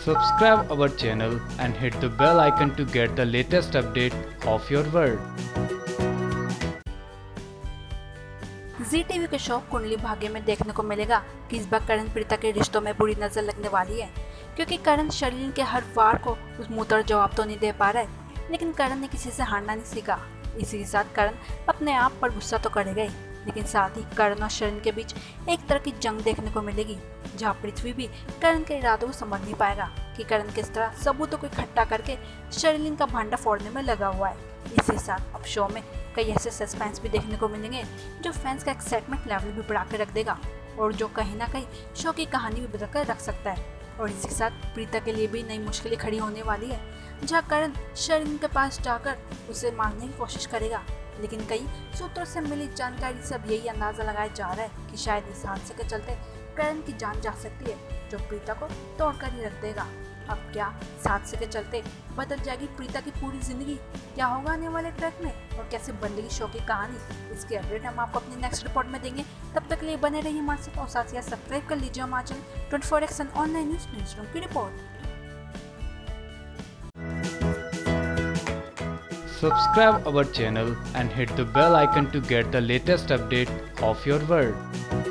Subscribe our channel and hit the bell icon to get the latest update of your world. Zee TV के show Kundali Bhagya में देखने को मिलेगा कि इस बार करण प्रीता के रिश्तों में बुरी नजर लगने वाली है, क्योंकि करण शर्लिन के हर वार को उस मुंहतोड़ जवाब तो नहीं दे पा रहा है, लेकिन करण ने किसी से हारना नहीं सीखा। इसी के साथ करण अपने आप पर गुस्सा तो करेगा ही, लेकिन साथ ही करण और शर्लिन के बीच एक तरह की जंग देखने को मिलेगी, जहाँ पृथ्वी भी करण के इरादों को समझ नहीं पाएगा कि करण किस तरह सबूतों को इकट्ठा करके शर्लिन का भांडा फोड़ने में लगा हुआ है। इसी साथ अब शो में कई ऐसे सस्पेंस भी देखने को मिलेंगे जो फैंस का एक्साइटमेंट लेवल भी बढ़ा कर रख देगा और जो कहीं ना कहीं शो की कहानी भी बदल कर रख सकता है। और इसी के साथ प्रीता के लिए भी नई मुश्किलें खड़ी होने वाली है, जहाँ करण शर्लिन के पास जाकर उसे मारने की कोशिश करेगा, लेकिन कई सूत्रों से मिली जानकारी से अब यही अंदाजा लगाया जा रहा है कि शायद इस हादसे के चलते करण की जान जा सकती है, जो प्रीता को तोड़कर ही रख देगा। अब क्या इस हादसे के चलते बदल जाएगी प्रीता की पूरी जिंदगी? क्या होगा आने वाले ट्रैक में और कैसे बदलेगी शो की कहानी? इसकी अपडेट हम आपको अपनी नेक्स्ट रिपोर्ट में देंगे। तब तक के लिए बने रहिए हमारे साथ और साथ ही सब्सक्राइब कर लीजिए हमारे channel 24x online news room की रिपोर्ट। Subscribe our channel and hit the bell icon to get the latest update of your world.